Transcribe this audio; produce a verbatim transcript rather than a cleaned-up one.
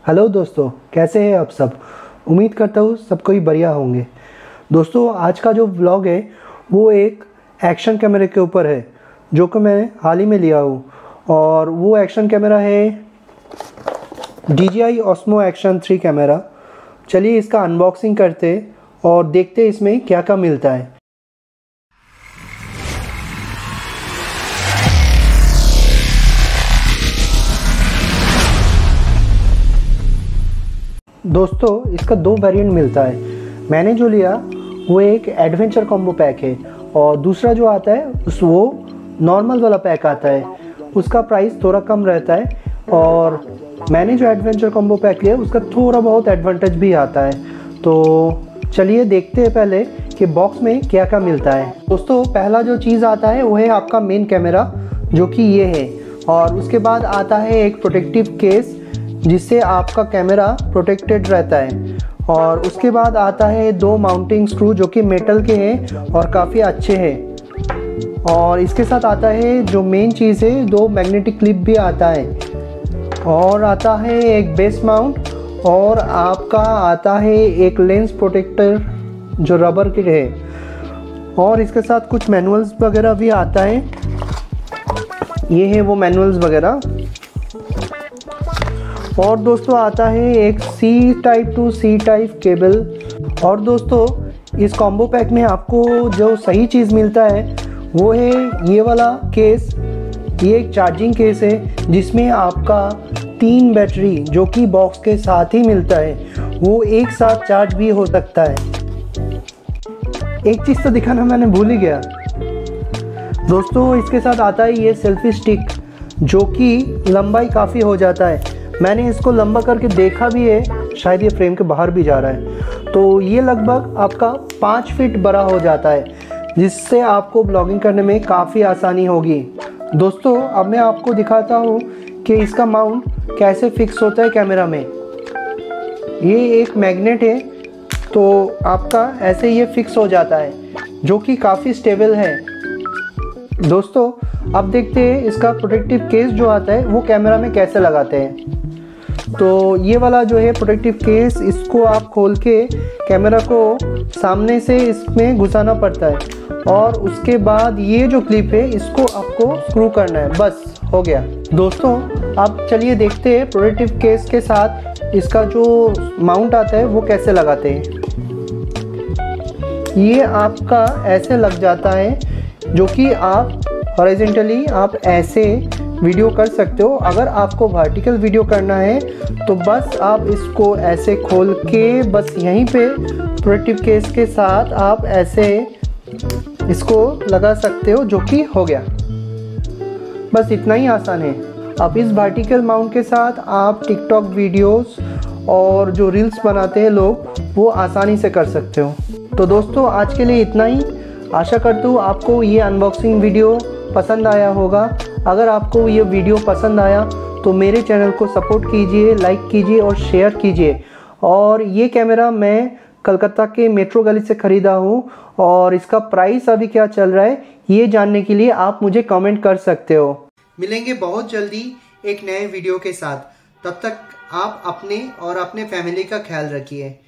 Hello दोस्तों, कैसे हैं आप सब। उम्मीद करता हूँ सब कोई बढ़िया होंगे। दोस्तों, आज का जो व्लॉग है वो एक एक्शन कैमरे के ऊपर है जो कि मैं हाल ही में लिया हूँ, और वो एक्शन कैमरा है D J I Osmo action three camera. चलिए इसका अनबॉक्सिंग करते और देखते इसमें क्या क्या मिलता है। दोस्तों, इसका दो वेरिएंट मिलता है। मैंने जो लिया वो एक एडवेंचर कॉम्बो पैक है, और दूसरा जो आता है उस वो नॉर्मल वाला पैक आता है। उसका प्राइस थोड़ा कम रहता है, और मैंने जो एडवेंचर कॉम्बो पैक लिया उसका थोड़ा बहुत एडवांटेज भी आता है। तो चलिए देखते हैं पहले कि बॉक्स में क्या क्या मिलता है। दोस्तों, पहला जो चीज़ आता है वो है आपका मेन कैमरा, जो कि ये है, और उसके बाद आता है एक प्रोटेक्टिव केस जिससे आपका कैमरा प्रोटेक्टेड रहता है, और उसके बाद आता है दो माउंटिंग स्क्रू जो कि मेटल के हैं और काफ़ी अच्छे हैं। और इसके साथ आता है जो मेन चीज़ है, दो मैग्नेटिक क्लिप भी आता है, और आता है एक बेस माउंट, और आपका आता है एक लेंस प्रोटेक्टर जो रबर के है, और इसके साथ कुछ मैनुअल्स वगैरह भी आता है। ये है वो मैनुअल्स वगैरह। और दोस्तों आता है एक C type to C type cable. और दोस्तों, इस कॉम्बो पैक में आपको जो सही चीज़ मिलता है वो है ये वाला केस। ये एक चार्जिंग केस है जिसमें आपका तीन बैटरी जो कि बॉक्स के साथ ही मिलता है, वो एक साथ चार्ज भी हो सकता है। एक चीज़ तो दिखाना मैंने भूल ही गया दोस्तों, इसके साथ आता है ये सेल्फी स्टिक जो कि लंबाई काफ़ी हो जाता है। मैंने इसको लंबा करके देखा भी है, शायद ये फ्रेम के बाहर भी जा रहा है। तो ये लगभग आपका पाँच फीट बड़ा हो जाता है, जिससे आपको ब्लॉगिंग करने में काफ़ी आसानी होगी। दोस्तों, अब मैं आपको दिखाता हूँ कि इसका माउंट कैसे फिक्स होता है कैमरा में। ये एक मैग्नेट है, तो आपका ऐसे ये फिक्स हो जाता है, जो कि काफ़ी स्टेबल है। दोस्तों, अब देखते हैं इसका प्रोटेक्टिव केस जो आता है वो कैमरा में कैसे लगाते हैं। तो ये वाला जो है प्रोटेक्टिव केस, इसको आप खोल के कैमरा को सामने से इसमें घुसाना पड़ता है, और उसके बाद ये जो क्लिप है इसको आपको स्क्रू करना है, बस हो गया। दोस्तों, अब चलिए देखते हैं प्रोटेक्टिव केस के साथ इसका जो माउंट आता है वो कैसे लगाते हैं। ये आपका ऐसे लग जाता है, जो कि आप हॉरिजॉन्टली आप ऐसे वीडियो कर सकते हो। अगर आपको वर्टिकल वीडियो करना है तो बस आप इसको ऐसे खोल के बस यहीं पे प्रोटेक्टिव केस के साथ आप ऐसे इसको लगा सकते हो, जो कि हो गया। बस इतना ही आसान है। अब इस वर्टिकल माउंट के साथ आप टिकटॉक वीडियोस और जो रील्स बनाते हैं लोग, वो आसानी से कर सकते हो। तो दोस्तों, आज के लिए इतना ही। आशा करता हूँ आपको ये अनबॉक्सिंग वीडियो पसंद आया होगा। अगर आपको ये वीडियो पसंद आया तो मेरे चैनल को सपोर्ट कीजिए, लाइक कीजिए और शेयर कीजिए। और ये कैमरा मैं कलकत्ता के मेट्रो गली से ख़रीदा हूँ, और इसका प्राइस अभी क्या चल रहा है ये जानने के लिए आप मुझे कमेंट कर सकते हो। मिलेंगे बहुत जल्दी एक नए वीडियो के साथ। तब तक आप अपने और अपने फैमिली का ख्याल रखिए।